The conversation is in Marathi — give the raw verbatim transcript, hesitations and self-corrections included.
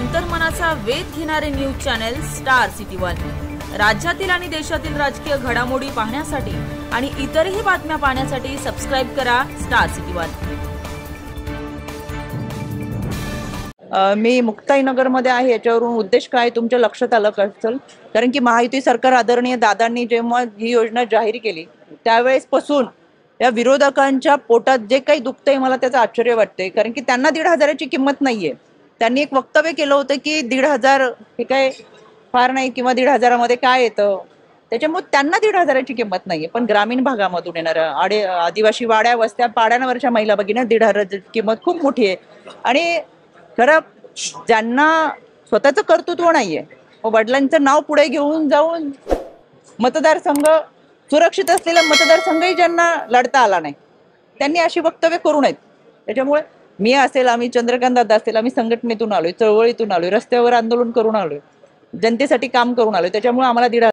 अंतर्मनाचा वेध घेणारे news channel Star City One. राज्यातील आणि देशातील राजकीय घडामोडी पाहण्यासाठी आणि इतरही बातम्या पाहण्यासाठी सबस्क्राइब करा स्टार सिटी वन। मी मुक्ताईनगर मध्ये आहे। याच्यावरून उद्देश काय तुमच्या लक्षात आलं असेल, कारण की महायुती सरकार आदरणीय दादांनी जेव्हा ही योजना जाहीर केली त्यावेळेस पासून या विरोधकांच्या पोटात जे काही दुखतंय मला त्याचं आश्चर्य वाटतंय, कारण की त्यांना दीड हजाराची किंमत नाहीये। त्यांनी एक वक्तव्य केलं होतं की दीड हजार हे काय फार नाही किंवा दीड हजारामध्ये काय येतं, त्याच्यामुळे त्यांना दीड हजाराची किंमत नाहीये। पण ग्रामीण भागामधून येणाऱ्या आडे आदिवासी वाड्या वस्त्या पाड्यांवरच्या महिला भगिनींना दीड हजाराची किंमत खूप मोठी आहे। आणि खरं ज्यांना स्वतःचं कर्तृत्व नाहीये, वडिलांचं नाव पुढे घेऊन जाऊन मतदारसंघ सुरक्षित असलेला मतदारसंघही ज्यांना लढता आला नाही त्यांनी अशी वक्तव्य करू नयेत। त्याच्यामुळे मी असेल, आम्ही चंद्रकांत दादा असेल, आम्ही संघटनेतून आलोय, चळवळीतून आलोय, रस्त्यावर आंदोलन करून आलोय, जनतेसाठी काम करून आलोय। त्याच्यामुळे आम्हाला दीड